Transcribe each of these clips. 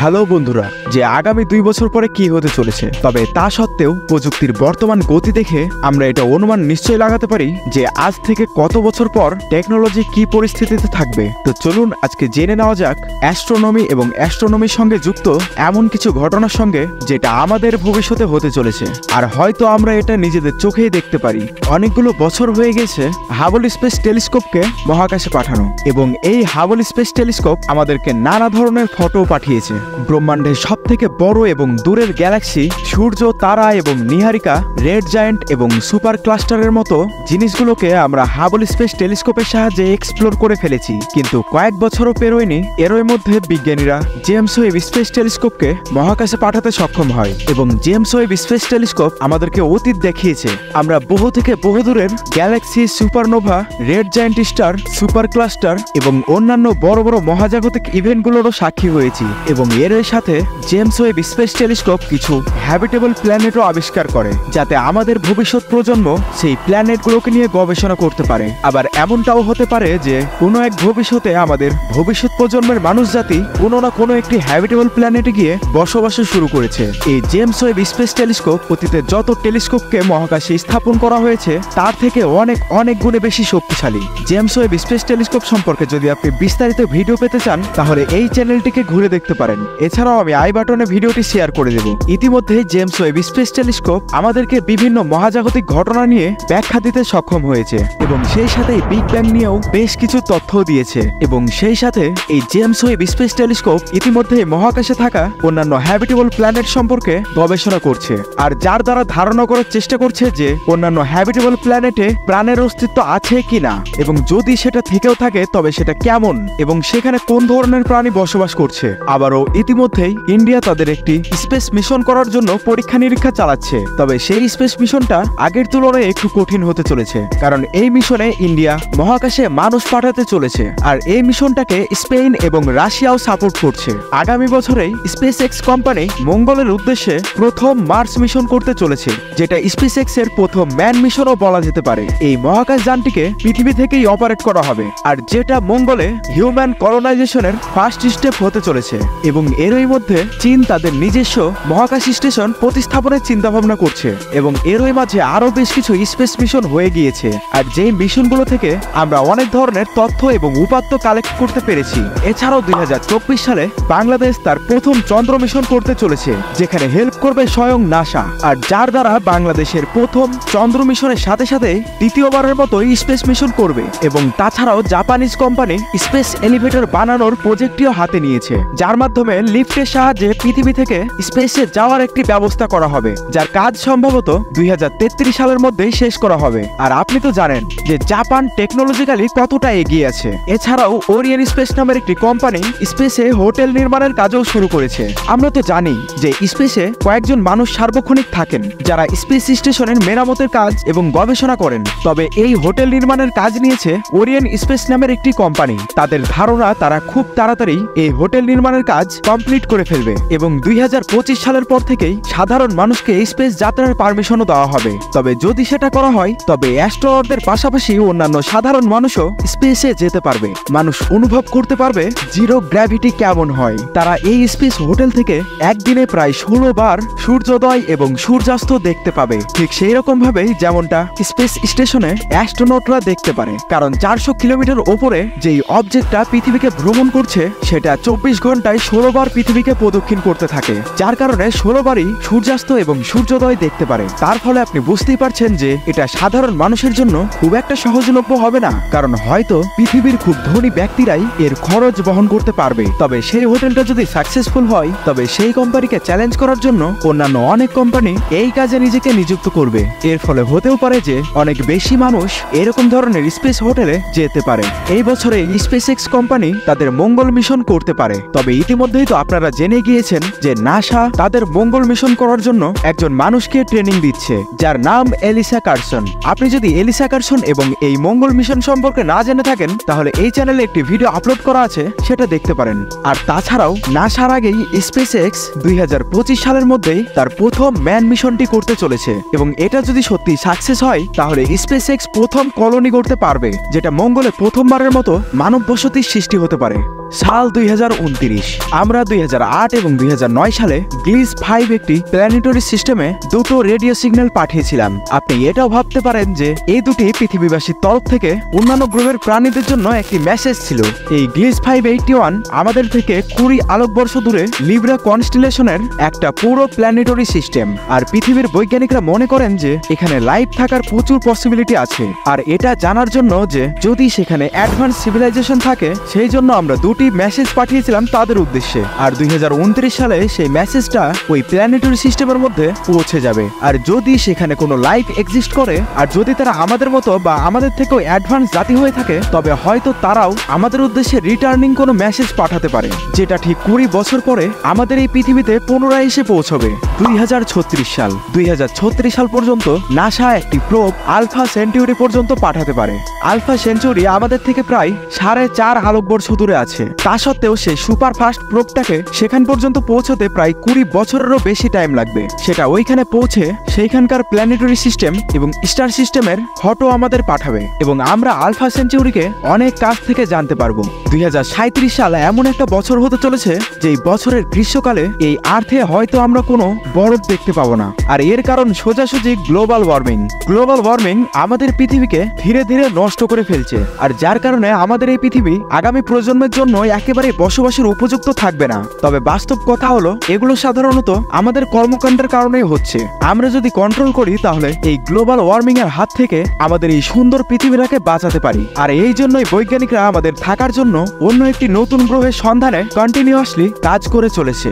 Hello বন্ধুরা, যে আগামী 2 বছর পরে কি হতে চলেছে, তবে তা সত্ত্বেও প্রযুক্তির বর্তমান গতি দেখে আমরা এটা অনুমান নিশ্চয়ই লাগাতে পারি যে আজ থেকে কত বছর পর টেকনোলজি কি পরিস্থিতিতে থাকবে। তো চলুন আজকে জেনে নেওয়া যাক অ্যাস্ট্রোনমি এবং অ্যাস্ট্রোনমির সঙ্গে যুক্ত এমন কিছু ঘটনার সঙ্গে যেটা আমাদের ভবিষ্যতে হতে চলেছে, আর হয়তো আমরা এটা নিজেদের চোখেই দেখতে পারি। অনেকগুলো বছর হয়ে গেছে হাবল স্পেস টেলিস্কোপকে মহাকাশে পাঠানো, এবং এই হাবল স্পেস টেলিস্কোপ আমাদেরকে নানা ধরনের ফটো পাঠিয়েছে। ব্রহ্মাণ্ডের সব থেকে বড় এবং দূরের গ্যালাক্সি, সূর্য, তারা এবং নীহারিকা, রেড জায়ান্ট এবং সুপার ক্লাস্টারের মতো জিনিসগুলোকে আমরা হাবল স্পেস টেলিস্কোপের সাহায্যে এক্সপ্লোর করে ফেলেছি। কিন্তু কয়েক বছরও পেরোয়নি, এরই মধ্যে বিজ্ঞানীরা জেমস ওয়েব স্পেস টেলিস্কোপকে মহাকাশে পাঠাতে সক্ষম হয়, এবং জেমস ওয়েব স্পেস টেলিস্কোপ আমাদেরকে অতীত দেখিয়েছে। আমরা বহু থেকে বহু দূরের galaxy, supernova, red giant star, super cluster এবং অন্যান্য বড় বড় মহাজাগতিক ইভেন্টগুলোরও সাক্ষী হয়েছি। এবং এর সাথে জেমস ওয়েব স্পেস টেলিস্কোপ কিছু হ্যাবিটেবল প্ল্যানেটও আবিষ্কার করে, যাতে আমাদের ভবিষ্যৎ প্রজন্ম সেই প্ল্যানেটগুলোকে নিয়ে গবেষণা করতে পারে। আবার এমনটাও হতে পারে যে কোনো এক ভবিষ্যতে আমাদের ভবিষ্যৎ প্রজন্মের মানুষ জাতি কোনো না কোনো একটি হ্যাবিটেবল প্ল্যানেটে গিয়ে বসবাস শুরু করেছে। এই জেমস ওয়েব স্পেস টেলিস্কোপ অতীতে যত টেলিস্কোপকে মহাকাশে স্থাপন করা হয়েছে তার থেকে অনেক অনেক গুণে বেশি শক্তিশালী। জেমস ওয়েব স্পেস টেলিস্কোপ সম্পর্কে যদি আপনি বিস্তারিত ভিডিও পেতে চান, তাহলে এই চ্যানেলটিকে ঘুরে দেখতে পারেন। এছাড়াও আমি আই বাটনে ভিডিওটি শেয়ার করে দেব। ইতিমধ্যে জেমস ওয়েব স্পেস টেলিস্কোপ আমাদেরকে বিভিন্ন মহাজাগতিক ঘটনা নিয়ে ব্যাখ্যা দিতে সক্ষম হয়েছে, এবং সেই সাথে বিগ ব্যাং নিয়েও বেশ কিছু তথ্য দিয়েছে। এবং সেই সাথে এই জেমস ওয়েব স্পেস টেলিস্কোপ ইতিমধ্যে মহাকাশে থাকা অন্যান্য হ্যাবিটেবল প্ল্যানেট সম্পর্কে গবেষণা করছে, আর যার দ্বারা ধারণা করার চেষ্টা করছে যে অন্যান্য হ্যাবিটেবল প্ল্যানেটে প্রাণের অস্তিত্ব আছে কিনা, এবং যদি সেটা থেকেও থাকে তবে সেটা কেমন এবং সেখানে কোন ধরনের প্রাণী বসবাস করছে। আবারও ইতিমধ্যেই ইন্ডিয়া তাদের একটি স্পেস মিশন করার জন্য পরীক্ষা নিরীক্ষা চালাচ্ছে, তবে সেই স্পেস মিশনটা আগের তুলনায় একটু কঠিন হতে চলেছে, কারণ এই মিশনে ইন্ডিয়া মহাকাশে মানুষ পাঠাতে চলেছে, আর এই মিশনটাকে স্পেন এবং রাশিয়াও সাপোর্ট করছে। আগামী বছরেই স্পেস এক্স কোম্পানি মঙ্গলের উদ্দেশ্যে প্রথম মার্স মিশন করতে চলেছে, যেটা স্পেস এক্স এর প্রথম ম্যান মিশনও বলা যেতে পারে। এই মহাকাশ যানটিকে পৃথিবী থেকেই অপারেট করা হবে, আর যেটা মঙ্গলে হিউম্যান কলোনাইজেশনের ফার্স্ট স্টেপ হতে চলেছে। এবং এরই মধ্যে চীন তাদের নিজস্ব মহাকাশ স্টেশন প্রতিস্থাপনের চিন্তা ভাবনা করছে, এবং এরই মাঝে আরো বেশ কিছু স্পেস মিশন হয়ে গিয়েছে, আর যেই মিশনগুলো থেকে আমরা অনেক ধরনের তথ্য এবং উপাত্ত কালেক্ট করতে পেরেছি। এছাড়াও 2024 সালে বাংলাদেশ তার প্রথম চন্দ্র মিশন করতে চলেছে, যেখানে হেল্প করবে স্বয়ং নাসা, আর যার দ্বারা বাংলাদেশের প্রথম চন্দ্র মিশনের সাথে সাথে দ্বিতীয়বারের মতো স্পেস মিশন করবে। এবং তাছাড়াও জাপানিজ কোম্পানি স্পেস এলিভেটর বানানোর প্রজেক্টটিও হাতে নিয়েছে, যার মাধ্যমে লিফটের সাহায্যে পৃথিবী থেকে স্পেসে যাওয়ার একটি ব্যবস্থা করা হবে, যার কাজ সম্ভবত 2033 সালের মধ্যেই শেষ করা হবে। আর আপনি তো জানেন যে জাপান টেকনোলজিক্যালি কতটা এগিয়ে আছে। এছাড়াও ওরিয়েন স্পেস নামের একটি কোম্পানি স্পেসে হোটেল নির্মাণের কাজও শুরু করেছে। আমরা তো জানি যে স্পেসে কয়েকজন মানুষ সার্বক্ষণিক থাকেন, যারা স্পেস স্টেশনের মেরামতের কাজ এবং গবেষণা করেন। তবে এই হোটেল নির্মাণের কাজ নিয়েছে ওরিয়েন স্পেস নামের একটি কোম্পানি। তাদের ধারণা তারা খুব তাড়াতাড়ি এই হোটেল নির্মাণের কাজ কমপ্লিট করে ফেলবে, এবং 2025 সালের পর থেকেই সাধারণ মানুষকে স্পেস যাত্রার পারমিশনও দেওয়া হবে। তবে যদি সেটা করা হয়, তবে অ্যাস্ট্রোনটদের পাশাপাশি অন্যান্য সাধারণ মানুষও স্পেসে যেতে পারবে। মানুষ অনুভব করতে পারবে জিরো গ্র্যাভিটি কেমন হয়। তারা এই স্পেস হোটেল থেকে একদিনে প্রায় 16 বার সূর্যোদয় এবং সূর্যাস্ত দেখতে পাবে, ঠিক সেই রকম ভাবেই যেমনটা স্পেস স্টেশনে অ্যাস্ট্রোনটরা দেখতে পারে। কারণ 400 কিলোমিটার ওপরে যেই অবজেক্টটা পৃথিবীকে ভ্রমণ করছে, সেটা 24 ঘন্টায় 16 বার পৃথিবীকে প্রদক্ষিণ করতে থাকে, যার কারণে 16 বারই সূর্যাস্ত এবং সূর্যোদয় দেখতে পারে। তার ফলে আপনি বুঝতেই পারছেন যে এটা সাধারণ মানুষের জন্য খুব একটা সহজলভ্য হবে না, কারণ হয়তো পৃথিবীর খুব ধনী ব্যক্তিরাই এর খরচ বহন করতে পারবে। তবে সেই হোটেলটা যদি সাকসেসফুল হয়, তবে সেই কোম্পানিকে চ্যালেঞ্জ করার জন্য অন্যান্য অনেক কোম্পানি এই কাজে নিজেকে নিযুক্ত করবে। এর ফলে হতেও পারে যে অনেক বেশি মানুষ এরকম ধরনের স্পেস হোটেলে যেতে পারে। এই বছরে স্পেস এক্স কোম্পানি তাদের মঙ্গল মিশন করতে পারে। তবে ইতিমধ্যেই তো আপনারা জেনে গিয়েছেন যে নাসা তাদের মঙ্গল মিশন করার জন্য একজন মানুষকে ট্রেনিং দিচ্ছে, যার নাম এলিসা কার্সন। আপনি যদি এলিসা কার্সন এবং এই মঙ্গল মিশন সম্পর্কে না জেনে থাকেন, তাহলে এই চ্যানেলে একটি ভিডিও আপলোড করা আছে, সেটা দেখতে পারেন। আর তাছাড়াও নাসার আগেই স্পেস এক্স 2025 সালের মধ্যেই তার প্রথম ম্যান মিশনটি করতে চলেছে, এবং এটা যদি সত্যি সাকসেস হয়, তাহলে স্পেস এক্স প্রথম কলোনি করতে পারবে, যেটা মঙ্গলে প্রথমবারের মতো মানব বসতির সৃষ্টি হতে পারে। সাল 2029। আমরা 2008 এবং 2009 সালে গ্লিস 5 একটি প্ল্যানেটরি সিস্টেমে দুটো রেডিও সিগন্যাল পাঠিয়েছিলাম। আপনি এটাও ভাবতে পারেন যে এই দুটি পৃথিবীবাসীর তরফ থেকে অন্যান্য গ্রহের প্রাণীদের জন্য একটি মেসেজ ছিল। এই গ্লিস 581 আমাদের থেকে 20 আলোকবর্ষ দূরে লিব্রা কনস্টেলেশনের একটা পুরো প্ল্যানেটরি সিস্টেম। আর পৃথিবীর বৈজ্ঞানিকরা মনে করেন যে এখানে লাইফ থাকার প্রচুর পসিবিলিটি আছে। আর এটা জানার জন্য যে যদি সেখানে অ্যাডভান্স সিভিলাইজেশন থাকে, সেই জন্য আমরা দুটি মেসেজ পাঠিয়েছিলাম তাদের উদ্দেশ্যে। আর 2029 সালে সেই মেসেজটা ওই প্ল্যানেটরি সিস্টেমের মধ্যে পৌঁছে যাবে। আর যদি সেখানে কোনো লাইফ এক্সিস্ট করে, আর যদি তারা আমাদের মতো বা আমাদের থেকেও অ্যাডভান্স জাতি হয়ে থাকে, তবে হয়তো তারাও আমাদের উদ্দেশ্যে রিটার্নিং কোনো মেসেজ পাঠাতে পারে, যেটা ঠিক 20 বছর পরে আমাদের এই পৃথিবীতে পুনরায় এসে পৌঁছবে। 2036 সাল 2036 সাল পর্যন্ত নাসা একটি প্রোব আলফা সেন্টিউরি পর্যন্ত পাঠাতে পারে। আলফা সেন্চুরি আমাদের থেকে প্রায় 4.5 আলোকবর্ষ দূরে আছে। তা সত্ত্বেও সেই সুপার ফাস্ট প্রোবটাকে সেখান পর্যন্ত পৌঁছতে প্রায় 20 বছরেরও বেশি টাইম লাগবে। সেটা ওইখানে পৌঁছে সেইখানকার প্ল্যানেটরি সিস্টেম এবং স্টার সিস্টেমের ফটো আমাদের পাঠাবে এবং আমরা আলফা সেঞ্চুরিকে অনেক কাছ থেকে জানতে পারবো। 2037 সাল এমন একটা বছর হতে চলেছে যেই বছরের গ্রীষ্মকালে এই আর্থে হয়তো আমরা কোনো বরফ দেখতে পাবো না। আর এর কারণ সোজাসুজি গ্লোবাল ওয়ার্মিং। গ্লোবাল ওয়ার্মিং আমাদের পৃথিবীকে ধীরে ধীরে নষ্ট করে ফেলছে, আর যার কারণে আমাদের এই পৃথিবী আগামী প্রজন্মের জন্য একেবারে বসবাসের উপযুক্ত থাকবে না। তবে বাস্তব কথা হলো এগুলো সাধারণত আমাদের কর্মকাণ্ডের কারণেই হচ্ছে। আমরা যদি কন্ট্রোল করি তাহলে এই গ্লোবাল ওয়ার্মিং এর হাত থেকে আমাদের এই সুন্দর পৃথিবীটাকে বাঁচাতে পারি। আর এই জন্যই বৈজ্ঞানিকরা আমাদের থাকার জন্য অন্য একটি নতুন গ্রহের সন্ধানে কন্টিনিউয়াসলি কাজ করে চলেছে।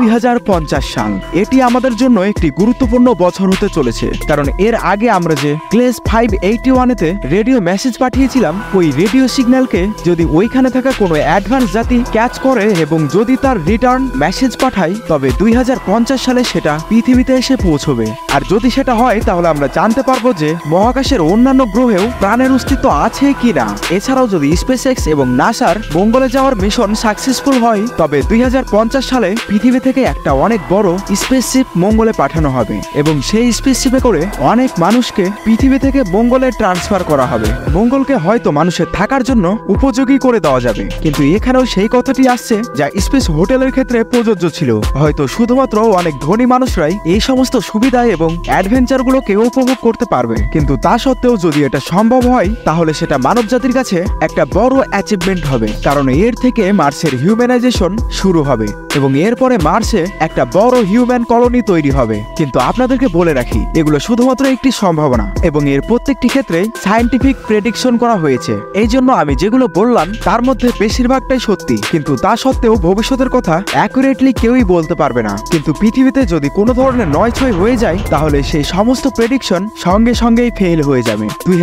2050 সাল এটি আমাদের জন্য একটি গুরুত্বপূর্ণ বছর হতে চলেছে, কারণ এর আগে আমরা যে গ্লিস 581-তে রেডিও মেসেজ পাঠিয়েছিলাম, ওই রেডিও সিগন্যালকে যদি ওইখানে থাকা কোনো অ্যাডভান্স জাতি ক্যাচ করে এবং যদি তার রিটার্ন মেসেজ পাঠায়, তবে 2050 সালে সেটা পৃথিবীতে এসে পৌঁছবে। আর যদি সেটা হয় তাহলে আমরা জানতে পারবো যে মহাকাশের অন্যান্য গ্রহেও প্রাণের অস্তিত্ব আছে কিনা। এছাড়াও যদি স্পেসএক্স এবং নাসার মঙ্গলে যাওয়ার মিশন সাকসেসফুল হয়, তবে 2050 সালে পৃথিবী থেকে একটা অনেক বড় স্পেসশিপ মঙ্গলে পাঠানো হবে এবং সেই স্পেসশিপে করে অনেক মানুষকে পৃথিবী থেকে মঙ্গলে ট্রান্সফার করা হবে। মঙ্গলকে হয়তো মানুষের থাকার জন্য উপযোগী করে দেওয়া যাবে, কিন্তু এখানেও সেই কথাটি আসছে যা স্পেস হোটেলের ক্ষেত্রে প্রযোজ্য ছিল। হয়তো শুধুমাত্র অনেক ধনী মানুষরাই এই সমস্ত সুবিধা এবং অ্যাডভেঞ্চারগুলোকে উপভোগ করতে পারবে, কিন্তু তা সত্ত্বেও যদি এটা সম্ভব হয় তাহলে সেটা মানব জাতির কাছে একটা বড় অ্যাচিভমেন্ট হবে, কারণ এর থেকে মার্সের হিউম্যানাইজেশন শুরু হবে এবং এরপরে মার্সে একটা বড় হিউম্যান কলোনি তৈরি হবে। কিন্তু আপনাদেরকে বলে রাখি, এগুলো শুধুমাত্র একটি সম্ভাবনা এবং এর প্রত্যেকটি ক্ষেত্রে সায়েন্টিফিক প্রেডিকশন করা হয়েছে। এই জন্য আমি যেগুলো বললাম তার মধ্যে বেশিরভাগটাই সত্যি, কিন্তু তা সত্ত্বেও ভবিষ্যতের কথা অ্যাকুরেটলি কেউই বলতে পারবে না। কিন্তু পৃথিবীতে যদি কোনো ধরনের নয়-ছয় হয়ে যায় তাহলে সেই সমস্ত প্রেডিকশন সঙ্গে সঙ্গেই ফেল হয়ে যাবে।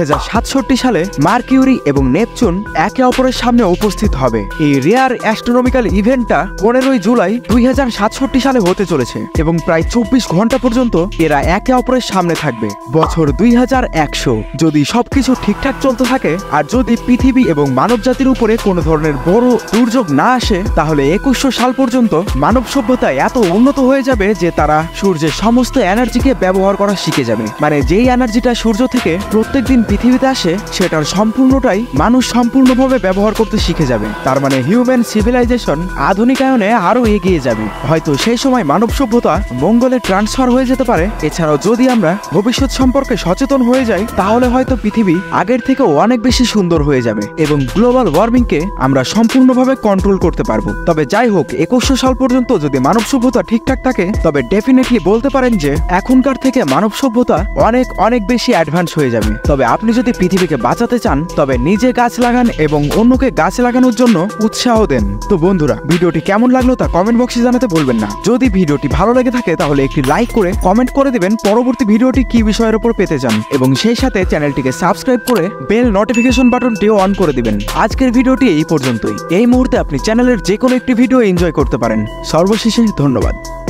2067 সালে মার্কিউরি এবং নেপচুন একে অপরের সামনে উপস্থিত হবে। এই রেয়ার অ্যাস্ট্রোনমিক্যাল ইভেন্টটা 15 জুলাই 2067 সালে হতে চলেছে এবং প্রায় 24 ঘন্টা পর্যন্ত এরা একে অপরের সামনে থাকবে। বছর 2100 যদি সবকিছু ঠিকঠাক চলতে থাকে আর যদি পৃথিবী এবং মানব জাতির উপরে কোনো ধরনের বড় দুর্যোগ না আসে, তাহলে 2100 সাল পর্যন্ত মানব সভ্যতা এত উন্নত হয়ে যাবে যে তারা সূর্যের সমস্ত এনার্জিকে ব্যবহার করা শিখে যাবে। মানে যেই এনার্জিটা সূর্য থেকে প্রত্যেকদিন পৃথিবীতে আসে সেটার সম্পূর্ণটাই মানুষ সম্পূর্ণভাবে ব্যবহার করতে শিখে যাবে। তার মানে হিউম্যান সিভিলাইজেশন আধুনিকায়নে আরো এগিয়ে যাবে। হয়তো সেই সময় মানব সভ্যতা মঙ্গলে ট্রান্সফার হয়ে যেতে পারে। এছাড়াও যদি আমরা ভবিষ্যৎ সম্পর্কে সচেতন হয়ে যাই তাহলে হয়তো পৃথিবী আগের থেকেও অনেক বেশি সুন্দর হয়ে যাবে এবং গ্লোবাল ওয়ার্মিংকে আমরা সম্পূর্ণভাবে কন্ট্রোল করতে পারবো। তবে যাই হোক, 2100 সাল পর্যন্ত যদি মানব সভ্যতা ঠিকঠাক থাকে তবে ডেফিনেটলি বলতে পারেন যে এখনকার থেকে মানব সভ্যতা অনেক অনেক বেশি অ্যাডভান্স হয়ে যাবে। তবে আপনি যদি পৃথিবীকে বাঁচাতে চান তবে নিজে গাছ লাগান এবং অন্যকে গাছ লাগানোর জন্য উৎসাহ দেন। তো বন্ধুরা, ভিডিওটি কেমন লাগলো তা কমেন্ট বক্সে জানাতে ভুলবেন না। যদি ভিডিওটি ভালো লেগে থাকে তাহলে একটি লাইক করে কমেন্ট করে দিবেন পরবর্তী ভিডিওটি কি বিষয়ের উপর পেতে চান এবং সেই সাথে চ্যানেলটিকে সাবস্ক্রাইব করে বেল নোটিফিকেশন বাটনটিও অন করে দিবেন। আজকের ভিডিওটি এই পর্যন্তই। এই মুহূর্তে আপনি চ্যানেলের যে কোনো একটি ভিডিও এনজয় করতে পারেন। সর্বশেষে ধন্যবাদ।